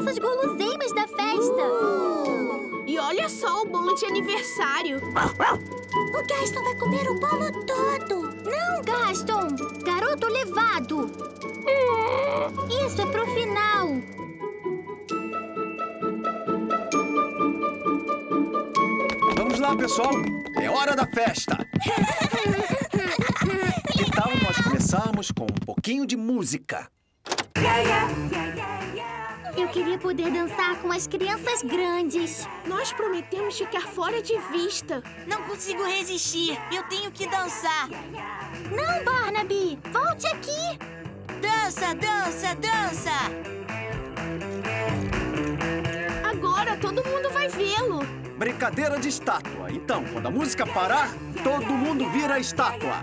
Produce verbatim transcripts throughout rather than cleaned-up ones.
nossas guloseimas da festa. E olha só o bolo de aniversário. O Gaston vai comer o bolo todo. Não, Gaston. Garoto levado. Isso é pro final. Vamos lá, pessoal. É hora da festa. Que tal nós começarmos com um pouquinho de música? Eu queria poder dançar com as crianças grandes. Nós prometemos ficar fora de vista. Não consigo resistir. Eu tenho que dançar. Não, Barnaby. Volte aqui. Dança, dança, dança. Agora todo mundo vai vê-lo. Brincadeira de estátua. Então, quando a música parar, todo mundo vira estátua.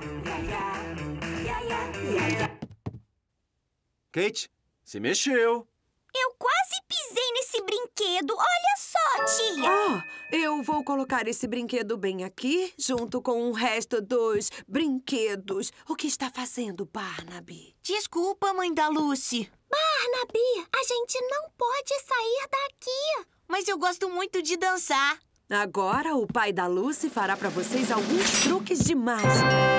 Kate, se mexeu. Eu quase pisei nesse brinquedo. Olha só, tia. Oh, eu vou colocar esse brinquedo bem aqui, junto com o resto dos brinquedos. O que está fazendo, Barnaby? Desculpa, mãe da Lucy. Barnaby, a gente não pode sair daqui. Mas eu gosto muito de dançar. Agora o pai da Lucy fará para vocês alguns truques de mágica.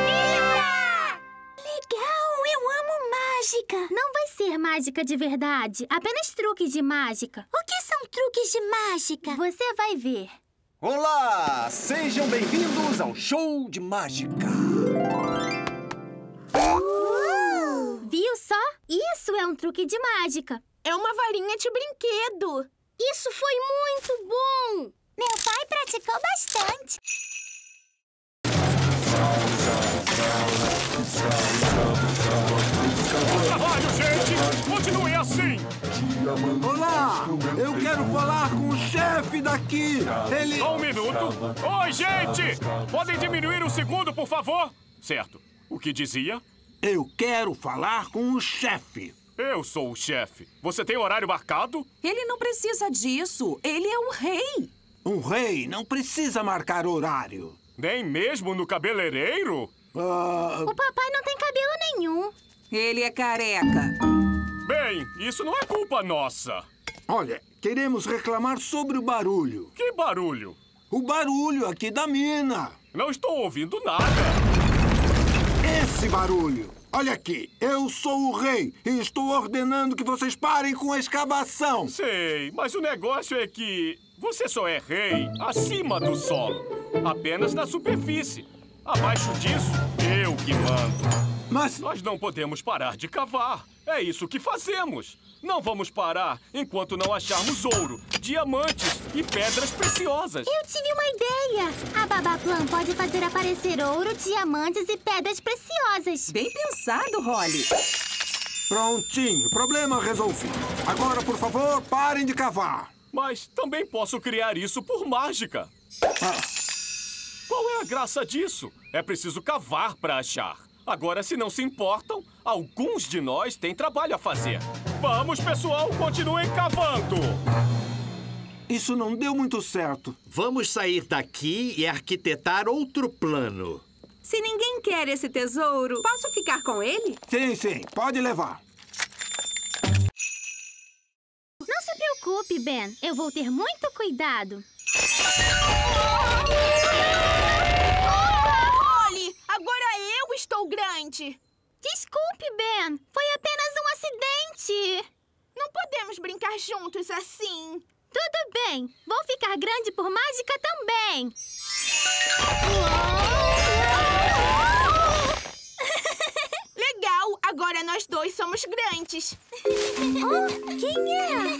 Legal, eu amo mágica. Não vai ser mágica de verdade, apenas truques de mágica. O que são truques de mágica? Você vai ver. Olá! Sejam bem-vindos ao show de mágica. Uh! Viu só? Isso é um truque de mágica. É uma varinha de brinquedo. Isso foi muito bom. Meu pai praticou bastante. Trabalho, gente! Continue assim! Olá! Eu quero falar com o chefe daqui! Ele... Só um minuto! Oi, gente! Podem diminuir um segundo, por favor? Certo. O que dizia? Eu quero falar com o chefe. Eu sou o chefe. Você tem horário marcado? Ele não precisa disso. Ele é o rei. Um rei não precisa marcar horário. Nem mesmo no cabeleireiro? Uh... O papai não tem cabelo nenhum. Ele é careca. Bem, isso não é culpa nossa. Olha, queremos reclamar sobre o barulho. Que barulho? O barulho aqui da mina. Não estou ouvindo nada. Esse barulho. Olha aqui, eu sou o rei e estou ordenando que vocês parem com a escavação. Sei, mas o negócio é que você só é rei acima do solo, apenas na superfície. Abaixo disso, eu que mando. Mas... Nós não podemos parar de cavar. É isso que fazemos. Não vamos parar enquanto não acharmos ouro, diamantes e pedras preciosas. Eu tive uma ideia. A Babaplan pode fazer aparecer ouro, diamantes e pedras preciosas. Bem pensado, Holly. Prontinho. Problema resolvido. Agora, por favor, parem de cavar. Mas também posso criar isso por mágica. Ah. Qual é a graça disso? É preciso cavar para achar. Agora, se não se importam, alguns de nós têm trabalho a fazer. Vamos, pessoal, continuem cavando! Isso não deu muito certo. Vamos sair daqui e arquitetar outro plano. Se ninguém quer esse tesouro, posso ficar com ele? Sim, sim. Pode levar. Não se preocupe, Ben. Eu vou ter muito cuidado. Agora eu estou grande. Desculpe, Ben. Foi apenas um acidente. Não podemos brincar juntos assim. Tudo bem. Vou ficar grande por mágica também. Legal. Agora nós dois somos grandes. Oh, quem é?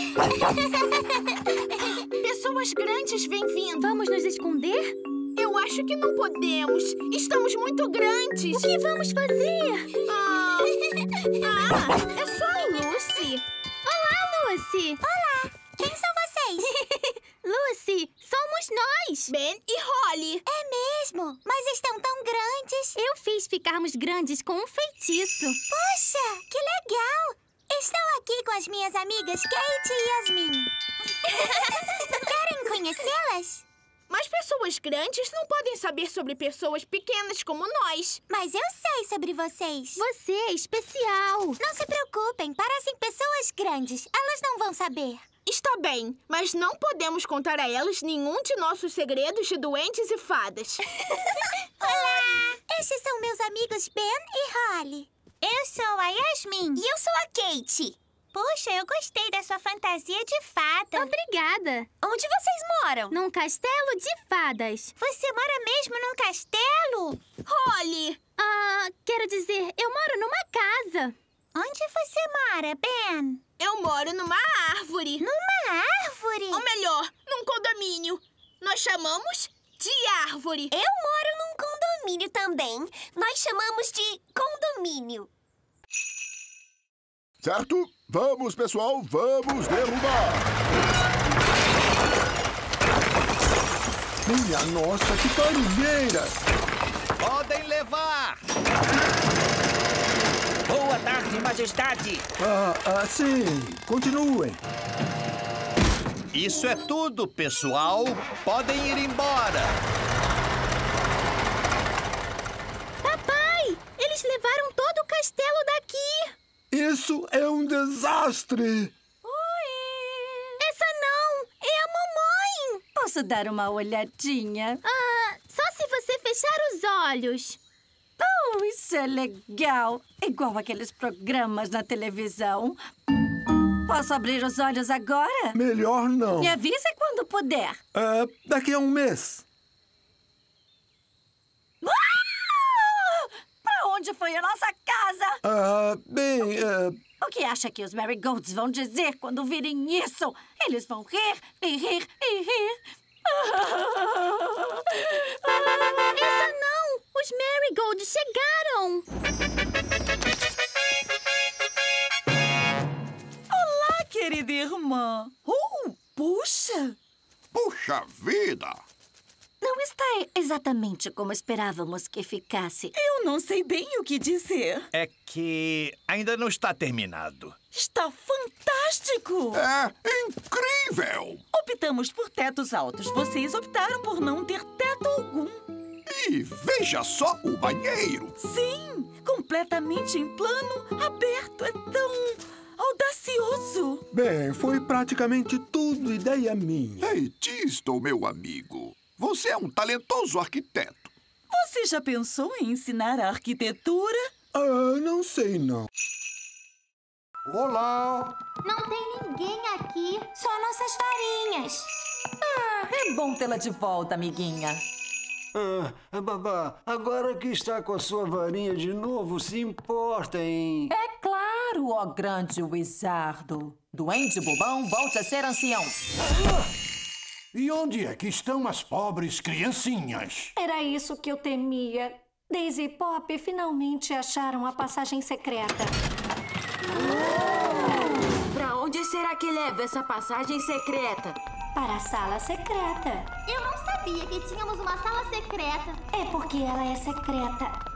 Pessoas grandes vêm vindo. Vamos nos esconder? Eu acho que não podemos. Estamos muito grandes. O que vamos fazer? Ah, ah é só a Lucy. Olá, Lucy. Olá. Quem são vocês? Lucy, somos nós. Ben e Holly. É mesmo? Mas estão tão grandes. Eu fiz ficarmos grandes com um feitiço. Puxa, que legal. Estou aqui com as minhas amigas Kate e Yasmin. Querem conhecê-las? Mas pessoas grandes não podem saber sobre pessoas pequenas como nós. Mas eu sei sobre vocês. Você é especial. Não se preocupem, parecem pessoas grandes. Elas não vão saber. Está bem, mas não podemos contar a elas nenhum de nossos segredos de duendes e fadas. Olá! Estes são meus amigos Ben e Holly. Eu sou a Yasmin. E eu sou a Kate. Puxa, eu gostei da sua fantasia de fada. Obrigada. Onde vocês moram? Num castelo de fadas. Você mora mesmo num castelo? Holly! Ah, quero dizer, eu moro numa casa. Onde você mora, Ben? Eu moro numa árvore. Numa árvore? Ou melhor, num condomínio. Nós chamamos de árvore. Eu moro num condomínio também. Nós chamamos de condomínio. Certo? Vamos, pessoal, vamos derrubar! Minha nossa, que barulheira! Podem levar! Boa tarde, majestade! Ah, ah, sim. Continuem. Isso é tudo, pessoal. Podem ir embora. Papai, eles levaram todo o castelo daqui. Isso é um desastre! Oi! Essa não! É a mamãe! Posso dar uma olhadinha? Ah, só se você fechar os olhos. Oh, isso é legal! Igual aqueles programas na televisão. Posso abrir os olhos agora? Melhor não. Me avise quando puder. Ah, daqui a um mês. Onde foi a nossa casa? Ah, bem, uh... O que acha que os Marigolds vão dizer quando virem isso? Eles vão rir e rir e rir. Essa não! Os Marigolds chegaram! Olá, querida irmã. Oh, puxa! Puxa vida! Não está exatamente como esperávamos que ficasse. Eu não sei bem o que dizer. É que ainda não está terminado. Está fantástico! É incrível! Optamos por tetos altos. Vocês optaram por não ter teto algum. E veja só o banheiro! Sim, completamente em plano, aberto. É tão audacioso. Bem, foi praticamente tudo ideia minha. Ei, Tisto, meu amigo. Você é um talentoso arquiteto. Você já pensou em ensinar a arquitetura? Ah, não sei não. Olá! Não tem ninguém aqui, só nossas varinhas. Ah, é bom tê-la de volta, amiguinha. Ah, babá, agora que está com a sua varinha de novo, se importa em... É claro, ó grande wizardo. Duende bobão, volte a ser ancião. Ah! E onde é que estão as pobres criancinhas? Era isso que eu temia. Daisy e Pop finalmente acharam a passagem secreta. Oh! Pra onde será que leva essa passagem secreta? Para a sala secreta. Eu não sabia que tínhamos uma sala secreta. É porque ela é secreta.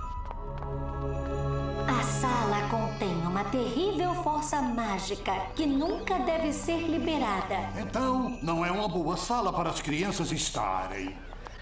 A sala contém uma terrível força mágica que nunca deve ser liberada. Então, não é uma boa sala para as crianças estarem.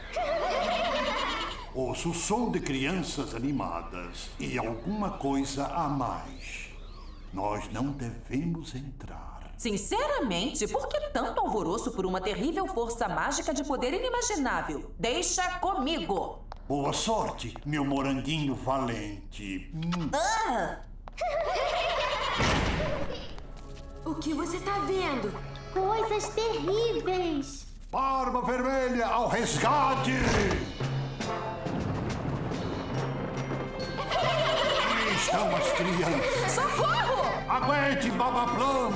Ouço o som de crianças animadas e alguma coisa a mais. Nós não devemos entrar. Sinceramente, por que tanto alvoroço por uma terrível força mágica de poder inimaginável? Deixa comigo! Boa sorte, meu moranguinho valente. Hum. Ah! O que você tá vendo? Coisas terríveis. Barba Vermelha ao resgate! Aqui estão as crianças. Socorro! Aguente, Babaplan!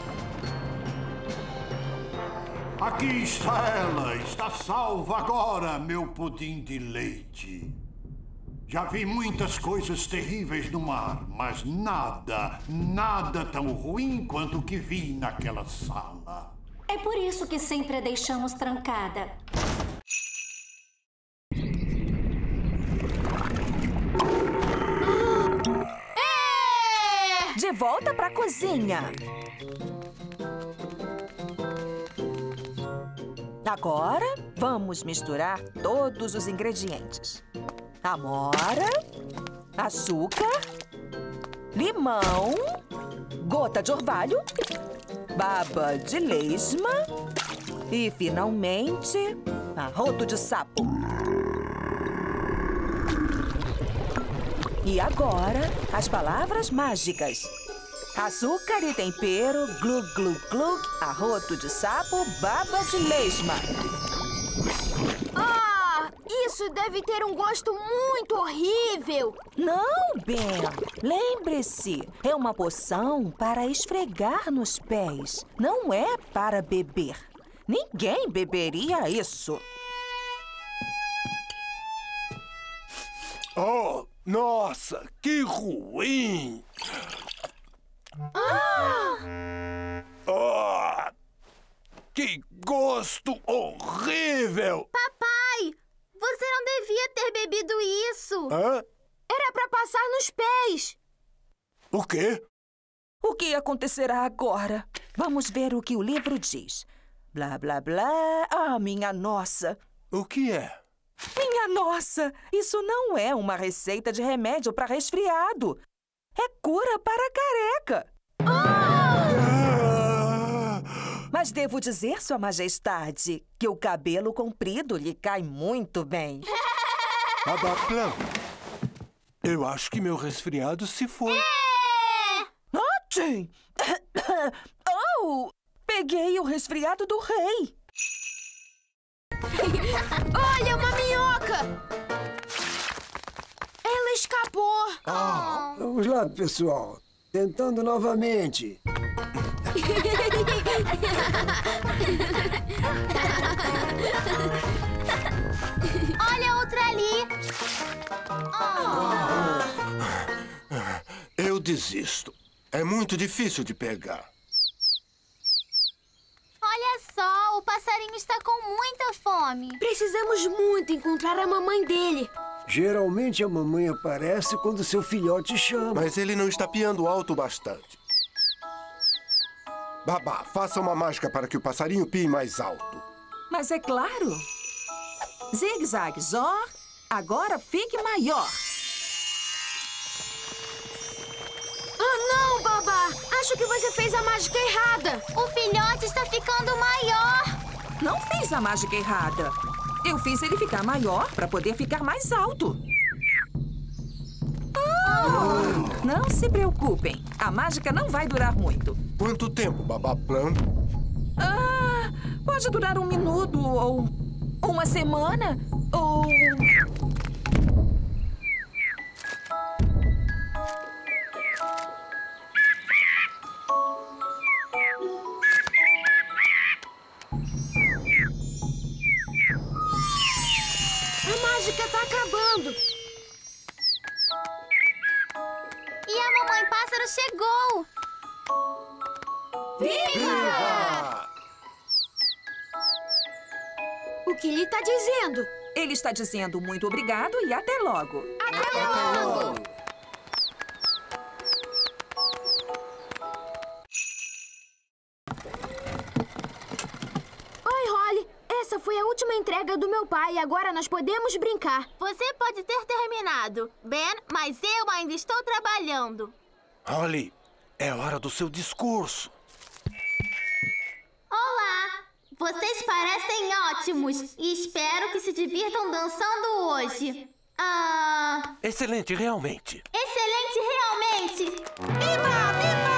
Aqui está ela, está salva agora, meu pudim de leite. Já vi muitas coisas terríveis no mar, mas nada, nada tão ruim quanto o que vi naquela sala. É por isso que sempre a deixamos trancada. De volta pra cozinha. Agora, Vamos misturar todos os ingredientes. Amora, açúcar, limão, gota de orvalho, baba de lesma e, finalmente, arroto de sapo. E agora, as palavras mágicas. Açúcar e tempero, glug, glug, glug, arroto de sapo, baba de lesma. Ah, isso deve ter um gosto muito horrível. Não, Ben. Lembre-se, é uma poção para esfregar nos pés. Não é para beber. Ninguém beberia isso. Oh, nossa, que ruim! Ah! Oh, que gosto horrível! Papai, você não devia ter bebido isso. Hã? Era para passar nos pés. O quê? O que acontecerá agora? Vamos ver o que o livro diz. Blá, blá, blá. Ah, minha nossa! O que é? Minha nossa! Isso não é uma receita de remédio para resfriado. É cura para careca. Ah! Mas devo dizer, Sua Majestade, que o cabelo comprido lhe cai muito bem. Babaplan, eu acho que meu resfriado se foi. Notem! Oh! Peguei o resfriado do rei. Olha, uma minhoca! Ela escapou. Ah, vamos lá, pessoal. Tentando novamente. Olha outra ali. Oh. Eu desisto. É muito difícil de pegar. Olha só, o passarinho está com muita fome. Precisamos muito encontrar a mamãe dele. Geralmente a mamãe aparece quando seu filhote chama. Mas ele não está piando alto o bastante. Babá, faça uma mágica para que o passarinho pie mais alto. Mas é claro. Zig-zag, zó. Agora fique maior. Ah, não, babá! Acho que você fez a mágica errada. O filhote está ficando maior. Não fiz a mágica errada. Eu fiz ele ficar maior para poder ficar mais alto. Oh! Não se preocupem. A mágica não vai durar muito. Quanto tempo, Babaplan? Ah, pode durar um minuto ou uma semana ou... A mágica tá acabando. E a mamãe pássaro chegou. Viva! Viva! O que ele tá dizendo? Ele está dizendo muito obrigado e até logo. Até, até logo. logo! Oi, Holly. Essa foi a última entrega do meu pai e agora nós podemos brincar. Você pode ter terminado, Ben, mas eu ainda estou trabalhando. Holly, é hora do seu discurso. Olá! Vocês parecem ótimos e espero que se divirtam dançando hoje. Ah... Excelente, realmente. Excelente, realmente! Viva!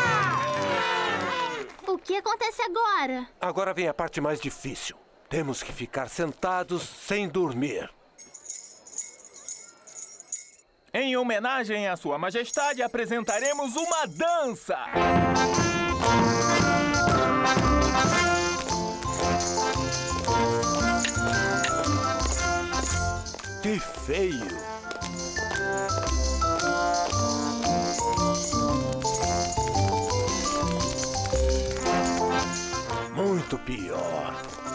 Viva! O que acontece agora? Agora vem a parte mais difícil. Temos que ficar sentados sem dormir. Em homenagem à Sua Majestade, apresentaremos uma dança. Que feio! Muito pior.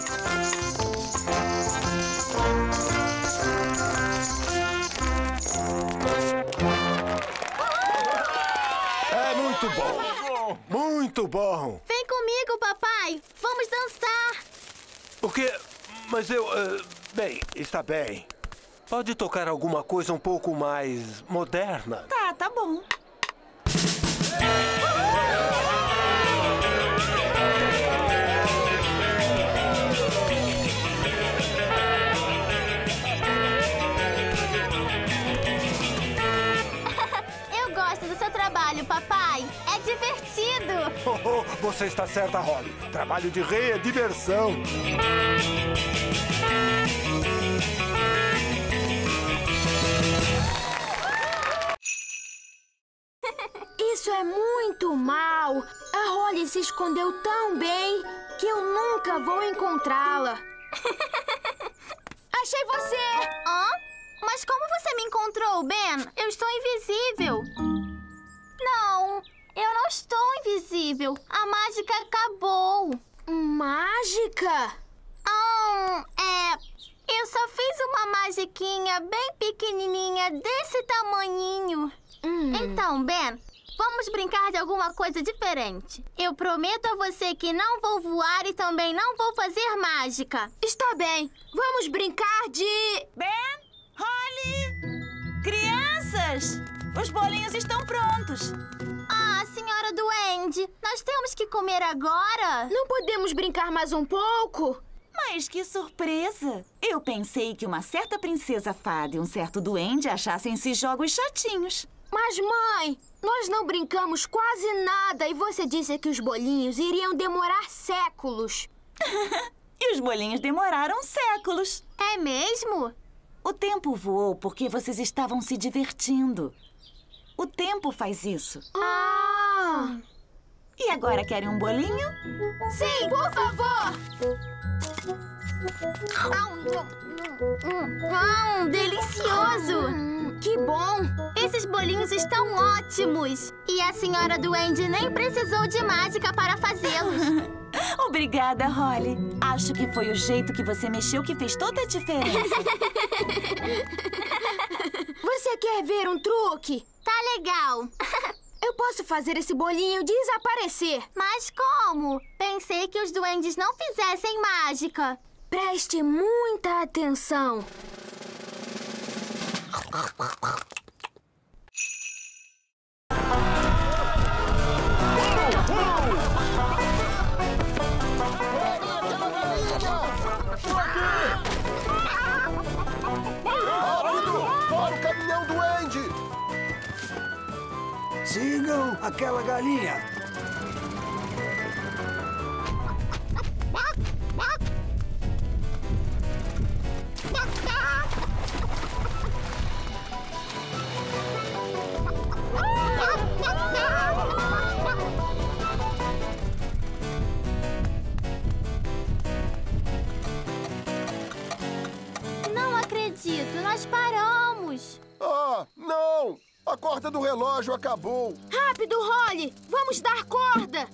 É muito bom. Muito bom. Vem comigo, papai. Vamos dançar. O quê? mas eu... Uh, bem, está bem. Pode tocar alguma coisa um pouco mais moderna? Tá, tá bom. Eu gosto do seu trabalho, papai. É divertido. Oh, oh, você está certa, Holly. Trabalho de rei é diversão. Isso é muito mal. A Holly se escondeu tão bem que eu nunca vou encontrá-la. Achei você! Hã? Mas como você me encontrou, Ben? Eu estou invisível. Não, eu não estou invisível. A mágica acabou. Mágica? Ah, é... Eu só fiz uma magiquinha bem pequenininha, desse tamanhinho. Hum. Então, Ben, vamos brincar de alguma coisa diferente. Eu prometo a você que não vou voar e também não vou fazer mágica. Está bem. Vamos brincar de... Ben, Holly, crianças, os bolinhos estão prontos. Ah, senhora Duende, nós temos que comer agora? Não podemos brincar mais um pouco? Mas que surpresa! Eu pensei que uma certa princesa fada e um certo duende achassem esses jogos chatinhos. Mas, mãe, nós não brincamos quase nada e você disse que os bolinhos iriam demorar séculos. E os bolinhos demoraram séculos. É mesmo? O tempo voou porque vocês estavam se divertindo. O tempo faz isso. Ah! E agora querem um bolinho? Sim, por favor! Hum, delicioso! Que bom! Esses bolinhos estão ótimos! E a senhora Duende nem precisou de mágica para fazê-los. Obrigada, Holly. Acho que foi o jeito que você mexeu que fez toda a diferença. Você quer ver um truque? Tá legal. Eu posso fazer esse bolinho desaparecer. Mas como? Pensei que os duendes não fizessem mágica. Preste muita atenção. Fora o caminhão duende! Sigam aquela galinha. Não acredito, nós paramos. Ah, não! A corda do relógio acabou. Rápido, Holly! Vamos dar corda!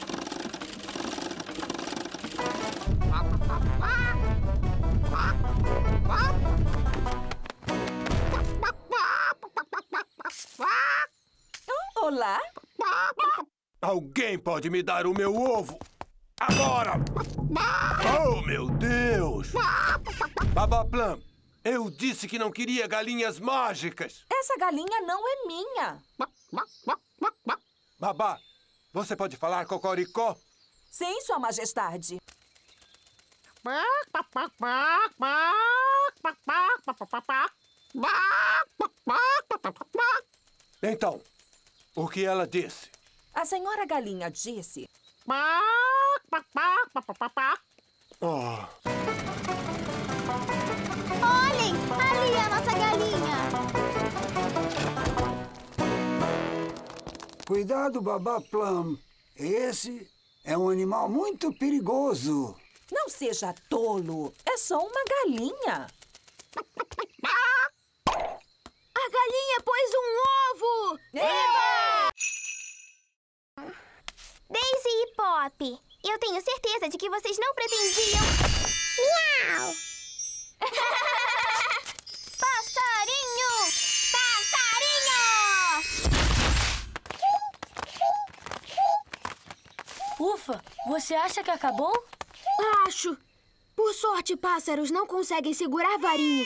Olá? Alguém pode me dar o meu ovo? Agora! Oh, meu Deus! Babaplam, eu disse que não queria galinhas mágicas. Essa galinha não é minha. Babá, você pode falar cocoricó? Sim, Sua Majestade. Então, o que ela disse? A senhora galinha disse... Oh. Olhem, ali é a nossa galinha. Cuidado, Babaplam. Esse é um animal muito perigoso. Não seja tolo. É só uma galinha. A galinha pôs um ovo! Eba! Daisy e Pop, eu tenho certeza de que vocês não pretendiam... Miau! Passarinho! Passarinho! Ufa, você acha que acabou? Acho. Por sorte, pássaros não conseguem segurar varinhas.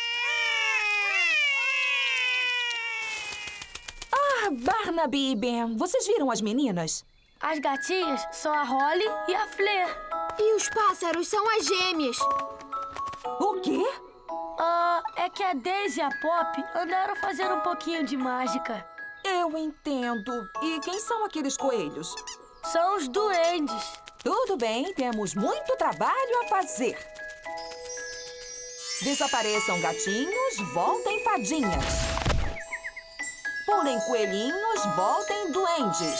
Ah, Barnaby e Ben, vocês viram as meninas? As gatinhas são a Holly e a Flair. E os pássaros são as gêmeas. O quê? Ah, é que a Daisy e a Pop andaram fazendo um pouquinho de mágica. Eu entendo. E quem são aqueles coelhos? São os duendes. Tudo bem, temos muito trabalho a fazer. Desapareçam gatinhos, voltem fadinhas. Pulem coelhinhos, voltem duendes.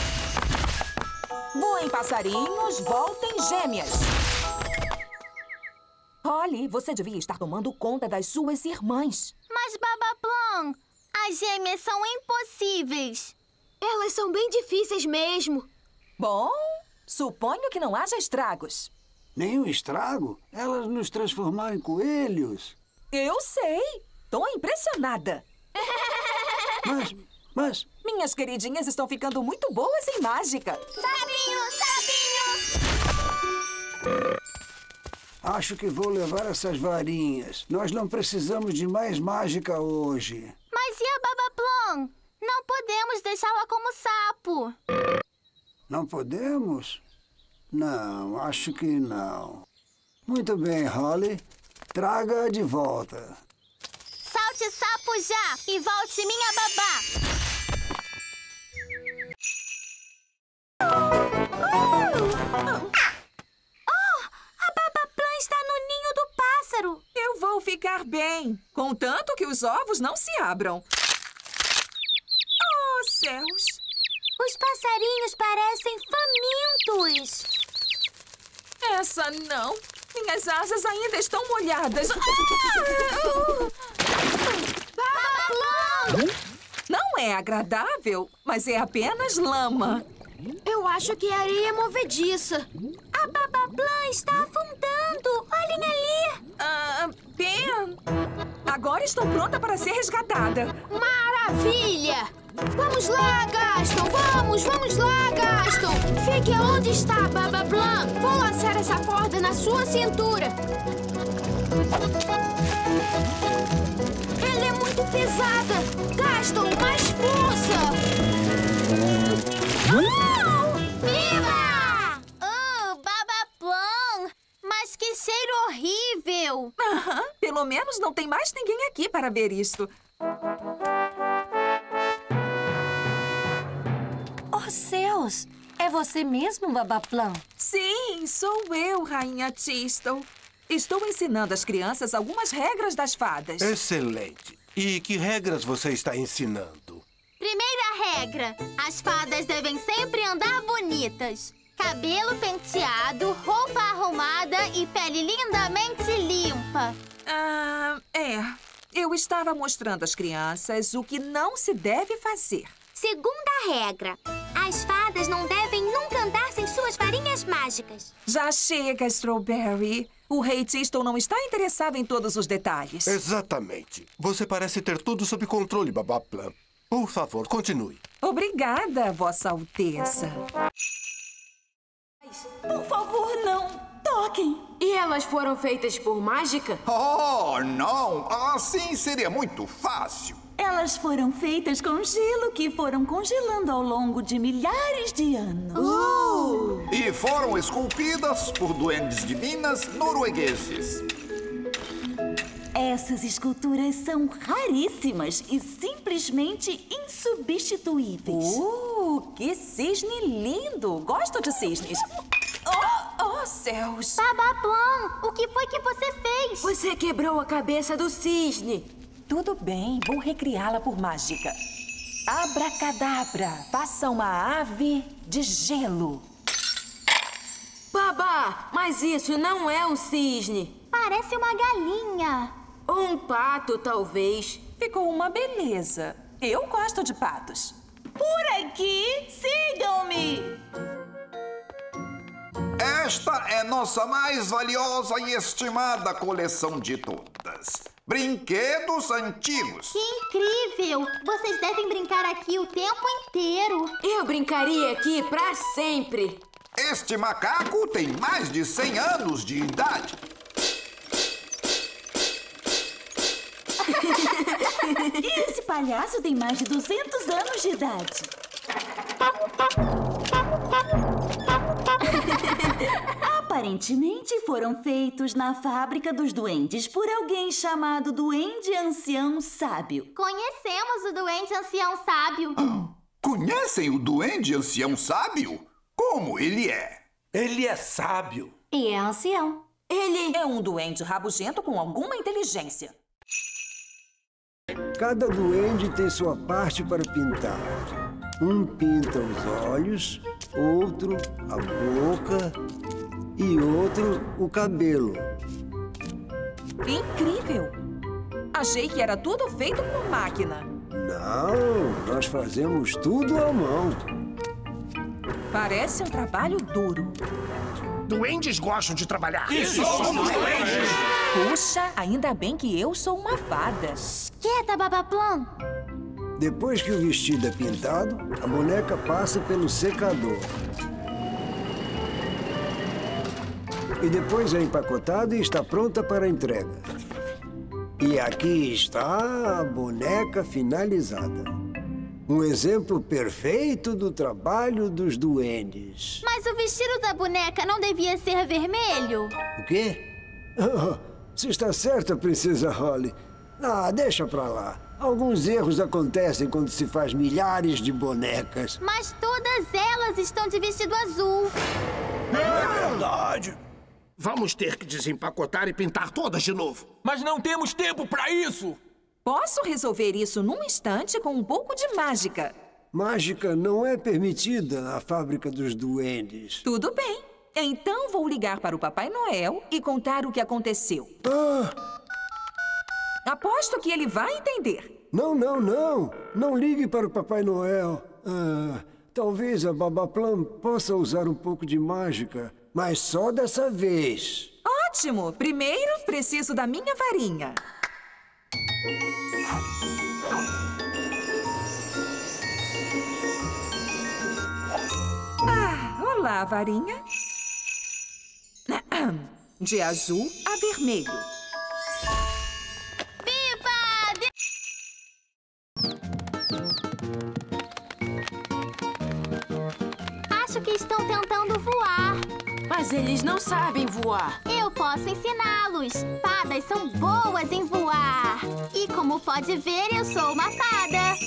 Voem passarinhos, voltem gêmeas. Holly, você devia estar tomando conta das suas irmãs. Mas, Babaplan, as gêmeas são impossíveis. Elas são bem difíceis mesmo. Bom, suponho que não haja estragos. Nenhum estrago? Elas nos transformaram em coelhos. Eu sei. Tô impressionada. Mas, mas... Minhas queridinhas estão ficando muito boas em mágica. Sabinho, Sabinho! Acho que vou levar essas varinhas. Nós não precisamos de mais mágica hoje. Mas e a Babaplan? Não podemos deixá-la como sapo. Não podemos? Não, acho que não. Muito bem, Holly. Traga-a de volta. Salte sapo já e volte minha babá. Oh, a Babaplan está no ninho do pássaro. Eu vou ficar bem, contanto que os ovos não se abram. Oh, céus! Os passarinhos parecem famintos. Essa não. Minhas asas ainda estão molhadas. Ah! Babaplan! Não é agradável, mas é apenas lama. Eu acho que é areia movediça. A Babaplan está afundando. Olhem ali. Ah, Ben, agora estou pronta para ser resgatada. Maravilha! Vamos lá, Gaston! Vamos, vamos lá, Gaston! Fique onde está, Babaplan. Vou laçar essa corda na sua cintura. Ela é muito pesada. Gaston, mais força! Uh! Viva! Uh, Babaplan! Mas que cheiro horrível! Aham, pelo menos não tem mais ninguém aqui para ver isto. Oh, céus! É você mesmo, Babaplan? Sim, sou eu, Rainha Tistle. Estou ensinando às crianças algumas regras das fadas. Excelente. E que regras você está ensinando? Primeira regra. As fadas devem sempre andar bonitas. Cabelo penteado, roupa arrumada e pele lindamente limpa. Ah, é. Eu estava mostrando às crianças o que não se deve fazer. Segunda regra. As fadas não devem nunca andar sem suas varinhas mágicas. Já chega, Strawberry. O Rei Tistle não está interessado em todos os detalhes. Exatamente. Você parece ter tudo sob controle, Babaplan. Por favor, continue. Obrigada, Vossa Alteza. Por favor, não. Toquem. E elas foram feitas por mágica? Oh, não. Assim seria muito fácil. Elas foram feitas com gelo que foram congelando ao longo de milhares de anos. Uh! E foram esculpidas por duendes de Minas noruegueses. Essas esculturas são raríssimas e simplesmente insubstituíveis. Uh, que cisne lindo! Gosto de cisnes. Oh, oh, céus! Babaplan, o que foi que você fez? Você quebrou a cabeça do cisne. Tudo bem, vou recriá-la por mágica. Abracadabra, faça uma ave de gelo. Babá, mas isso não é um cisne. Parece uma galinha. Ou um pato, talvez. Ficou uma beleza. Eu gosto de patos. Por aqui, sigam-me! Esta é nossa mais valiosa e estimada coleção de todas. Brinquedos antigos. Que incrível! Vocês devem brincar aqui o tempo inteiro. Eu brincaria aqui pra sempre. Este macaco tem mais de cem anos de idade. E esse palhaço tem mais de duzentos anos de idade. Aparentemente foram feitos na fábrica dos duendes por alguém chamado Duende Ancião Sábio. Conhecemos o Duende Ancião Sábio. Ah, conhecem o Duende Ancião Sábio? Como ele é? Ele é sábio. E é ancião. Ele é um duende rabugento com alguma inteligência. Cada duende tem sua parte para pintar. Um pinta os olhos, outro a boca e outro o cabelo. Incrível! Achei que era tudo feito por máquina. Não, nós fazemos tudo à mão. Parece um trabalho duro. Duendes gostam de trabalhar. Isso, somos duendes! Puxa, ainda bem que eu sou uma fada. Quieta, Babaplan! Depois que o vestido é pintado, a boneca passa pelo secador. E depois é empacotada e está pronta para a entrega. E aqui está a boneca finalizada. Um exemplo perfeito do trabalho dos duendes. Mas o vestido da boneca não devia ser vermelho? O quê? Oh, você está certa, Princesa Holly. Ah, deixa pra lá. Alguns erros acontecem quando se faz milhares de bonecas. Mas todas elas estão de vestido azul. É verdade. Vamos ter que desempacotar e pintar todas de novo. Mas não temos tempo pra isso! Posso resolver isso num instante com um pouco de mágica. Mágica não é permitida na fábrica dos duendes. Tudo bem. Então vou ligar para o Papai Noel e contar o que aconteceu. Ah! Aposto que ele vai entender. Não, não, não. Não ligue para o Papai Noel. Ah, talvez a Babaplan possa usar um pouco de mágica, mas só dessa vez. Ótimo! Primeiro, preciso da minha varinha. Ah, olá, varinha. De azul a vermelho. Viva! Acho que estão tentando voar. Mas eles não sabem voar. Eu posso ensiná-los. Fadas são boas em voar. E como pode ver, eu sou uma fada.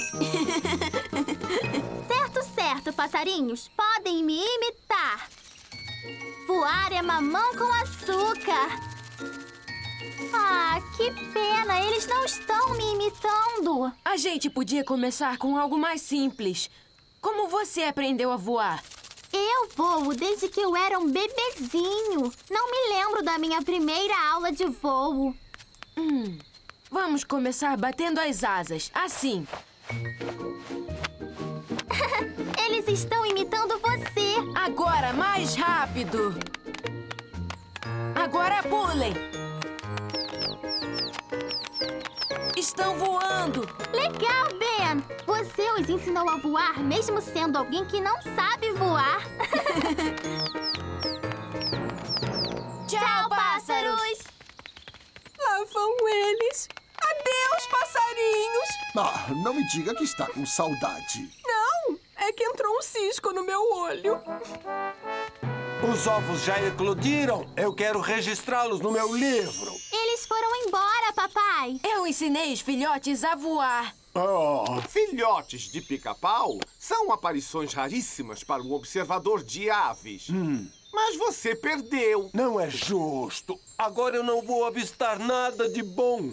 Certo, certo, passarinhos. Podem me imitar. Voar é mamão com açúcar. Ah, que pena. Eles não estão me imitando. A gente podia começar com algo mais simples. Como você aprendeu a voar? Eu voo desde que eu era um bebezinho. Não me lembro da minha primeira aula de voo. Hum, vamos começar batendo as asas, assim. Eles estão imitando você. Agora, mais rápido. Agora pulem. Estão voando. Legal, Ben. Você os ensinou a voar, mesmo sendo alguém que não sabe voar. Tchau, pássaros. Lá vão eles. Adeus, passarinhos. Ah, não me diga que está com saudade. Não, é que entrou um cisco no meu olho. Os ovos já eclodiram. Eu quero registrá-los no meu livro. Eles foram embora, papai. Eu ensinei os filhotes a voar. Oh, filhotes de pica-pau são aparições raríssimas para um observador de aves. Hum. Mas você perdeu. Não é justo. Agora eu não vou avistar nada de bom.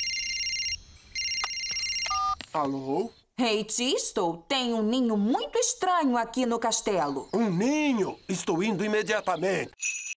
Alô? Hey, Tistle, tem um ninho muito estranho aqui no castelo. Um ninho? Estou indo imediatamente.